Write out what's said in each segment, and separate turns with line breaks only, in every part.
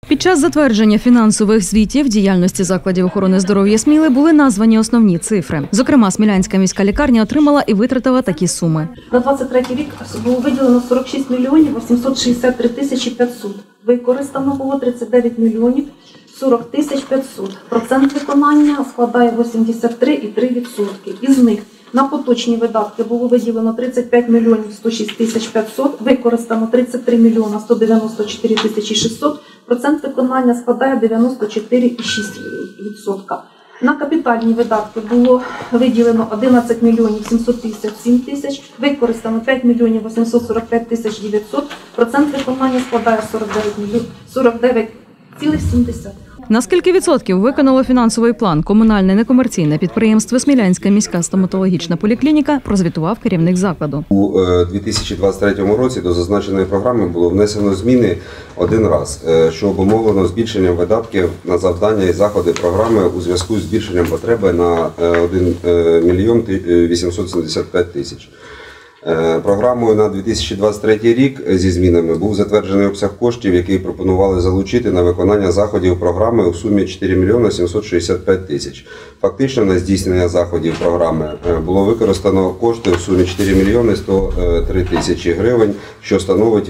Під час затвердження фінансових звітів діяльності закладів охорони здоров'я Сміли були названі основні цифри. Зокрема, Смілянська міська лікарня отримала і витратила такі суми.
На 23 рік було виділено 46 мільйонів 863 тисячі 500. Використано було 39 мільйонів 40 тисяч 500. Процент виконання складає 83,3%. Із них на поточні видатки було виділено 35 мільйонів 106 тисяч 500, використано 33 мільйона 194 тисячі 600, процент виконання складає 94,6%. На капітальні видатки було виділено 11 мільйонів 757 тисяч, використано 5 мільйонів 845 тисяч 900, процент виконання складає 49,7%.
На скільки відсотків виконало фінансовий план комунальне некомерційне підприємство Смілянська міська стоматологічна поліклініка, прозвітував керівник закладу.
У 2023 році до зазначеної програми було внесено зміни один раз, що обумовлено збільшенням видатків на завдання і заходи програми у зв'язку з збільшенням потреби на 1 мільйон 875 тисяч. Програмою на 2023 рік зі змінами був затверджений обсяг коштів, який пропонували залучити на виконання заходів програми у сумі 4 мільйони 765 тисяч. Фактично на здійснення заходів програми було використано кошти у сумі 4 мільйони 103 тисячі гривень, що становить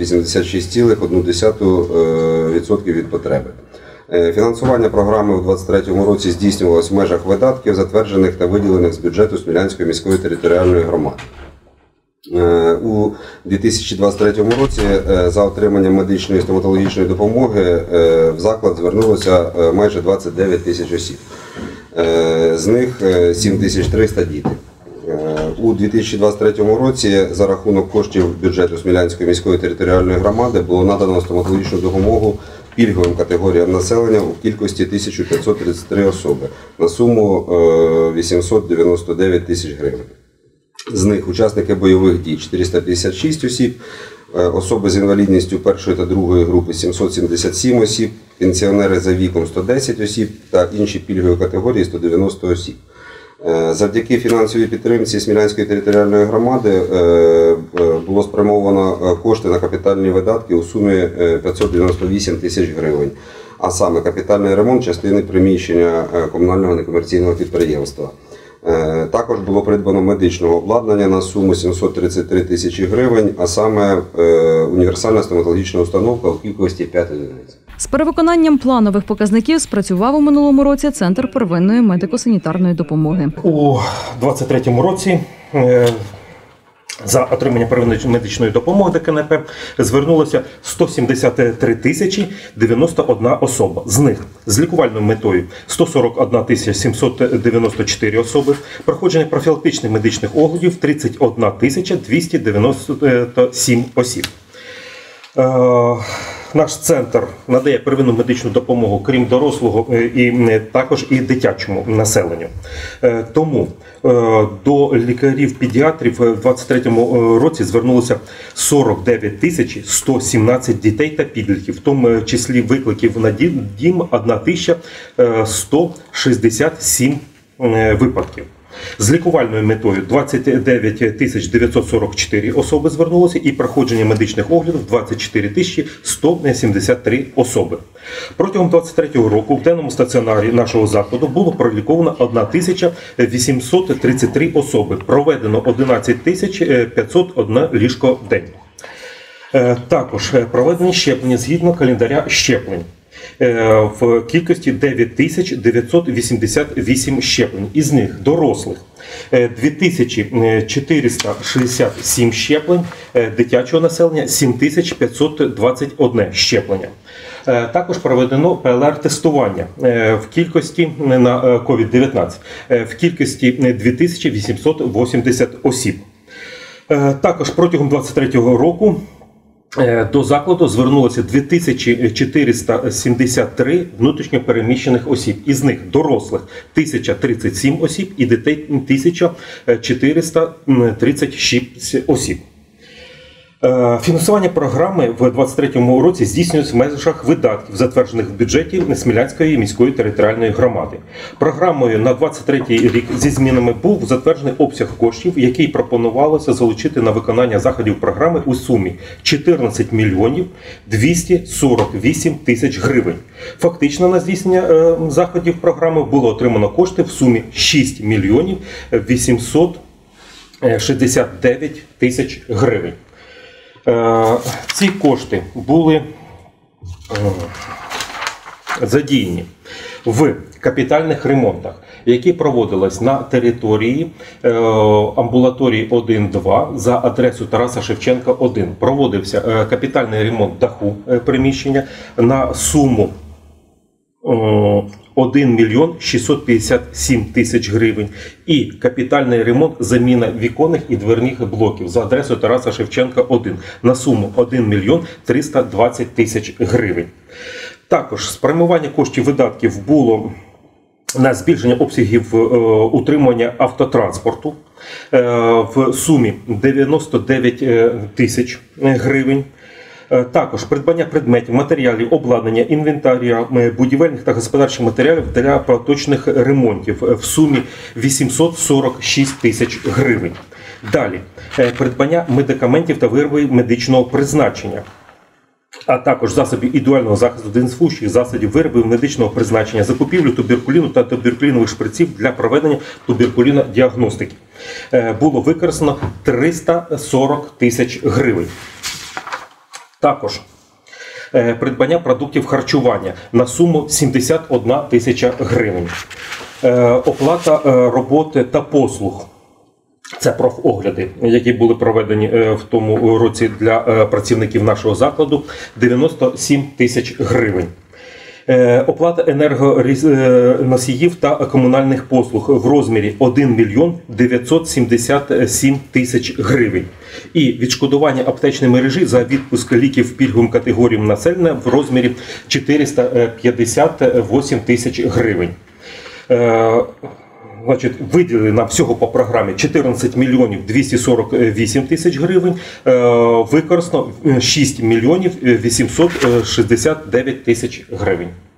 86,1% від потреби. Фінансування програми у 2023 році здійснювалось в межах видатків, затверджених та виділених з бюджету Смілянської міської територіальної громади. У 2023 році за отриманням медичної і стоматологічної допомоги в заклад звернулося майже 29 тисяч осіб. З них 7300 діти. У 2023 році за рахунок коштів бюджету Смілянської міської територіальної громади було надано стоматологічну допомогу пільговим категоріям населення у кількості 1533 особи на суму 899 тисяч гривень. З них учасники бойових дій – 456 осіб, особи з інвалідністю першої та другої групи – 777 осіб, пенсіонери за віком – 110 осіб та інші пільгові категорії – 190 осіб. Завдяки фінансовій підтримці Смілянської територіальної громади було спрямовано кошти на капітальні видатки у сумі 598 тисяч гривень, а саме капітальний ремонт частини приміщення комунального некомерційного підприємства. Також було придбано медичного обладнання на суму 733 тисячі гривень, а саме універсальна стоматологічна установка у кількості 5 одиниць.
З перевиконанням планових показників спрацював у минулому році Центр первинної медико-санітарної допомоги.
У 2023 році за отримання первинної медичної допомоги до КНП звернулося 173 тисячі 91 особа. З них з лікувальною метою 141 тисяча 794 особи, проходження профілактичних медичних оглядів 31 тисяча 297 осіб. Наш центр надає первинну медичну допомогу, крім дорослого, і також і дитячому населенню. Тому до лікарів-педіатрів у 2023 році звернулося 49 тисяч 117 дітей та підлітків, в тому числі викликів на дім 1167 випадків. З лікувальною метою 29 тисяч 944 особи звернулося і проходження медичних оглядів 24 тисячі 173 особи. Протягом 2023 року в денному стаціонарі нашого закладу було проліковано 1833 особи, проведено 11 тисяч 501 ліжко в день. Також проведені щеплення згідно календаря щеплень в кількості 9988 щеплень. Із них дорослих 2467 щеплень, дитячого населення 7521 щеплення. Також проведено ПЛР-тестування в кількості на COVID-19 в кількості 2880 осіб. Також протягом 2023 року до закладу звернулося 2473 внутрішньопереміщених осіб. Із них дорослих 1037 осіб і дітей 1436 осіб. Фінансування програми в 2023 році здійснюється в межах видатків, затверджених в бюджеті Смілянської міської територіальної громади. Програмою на 2023 рік зі змінами був затверджений обсяг коштів, який пропонувалося залучити на виконання заходів програми у сумі 14 мільйонів 248 тисяч гривень. Фактично на здійснення заходів програми було отримано кошти в сумі 6 мільйонів 869 тисяч гривень. Ці кошти були задіяні в капітальних ремонтах, які проводились на території амбулаторії 1-2 за адресою Тараса Шевченка 1. Проводився капітальний ремонт даху приміщення на суму 1 мільйон 657 тисяч гривень і капітальний ремонт заміна віконних і дверних блоків за адресою Тараса Шевченка 1 на суму 1 мільйон 320 тисяч гривень. Також спрямування коштів видатків було на збільшення обсягів утримання автотранспорту в сумі 99 тисяч гривень. Також придбання предметів, матеріалів, обладнання, інвентаря, будівельних та господарчих матеріалів для поточних ремонтів в сумі 846 тисяч гривень. Далі, придбання медикаментів та виробів медичного призначення, а також засобів індивідуального захисту, дезінфекційних засобів, виробів медичного призначення, закупівлю туберкуліну та туберкулінових шприців для проведення туберкулінодіагностики. Було використано 340 тисяч гривень. Також придбання продуктів харчування на суму 71 тисяча гривень. Оплата роботи та послуг. Це профогляди, які були проведені в тому році для працівників нашого закладу, 97 тисяч гривень. Оплата енергоносіїв та комунальних послуг в розмірі 1 мільйон 977 тисяч гривень. І відшкодування аптечної мережі за відпуск ліків пільговим категоріям населення в розмірі 458 тисяч гривень. Значить, виділили нам всього по програмі 14 мільйонів 248 тисяч гривень, використано 6 мільйонів 869 тисяч гривень.